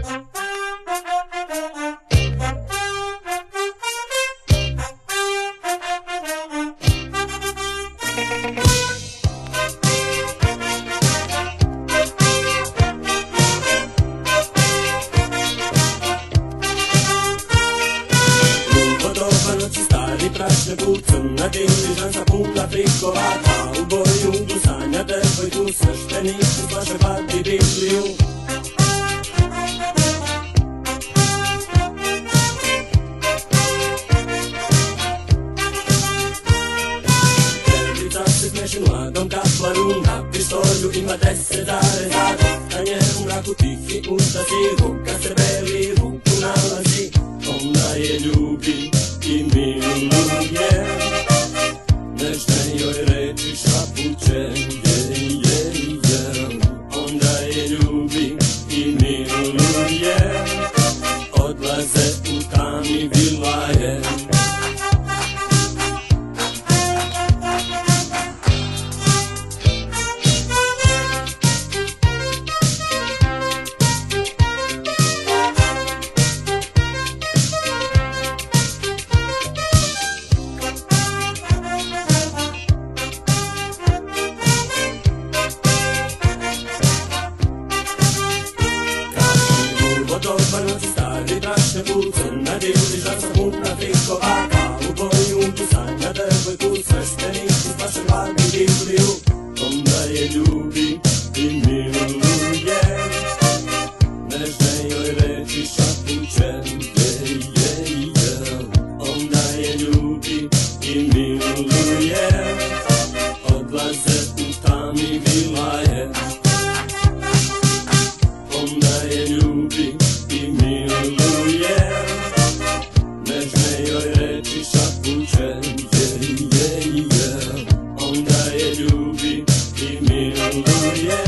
Nadježan sa pula frikovata u boju gusanja devojku svešteniku spašavati Bibliju. Devojka se smeši mladom kaplaru, na pištolju ima 10 zareza. Stanje u mraku tihi ustasi, ruka se beli, ruku nalazi. Ona je ljubi i miluje, nežne joj reči šapuće, onda je ljubi i miluje, odlaze u tami vilaje. Noći stari brašne pucu, nadježan sa puna frikovata u boju gusanja devojku svešteniku spašavati Bibliju. Onda je ljubi i miluje, nežne joj reči šapuće, onda je ljubi i miluje, odlaze u tami vilaje. Onda je ljubi i miluje, nežne joj reči šapuće, onda je ljubi i miluje.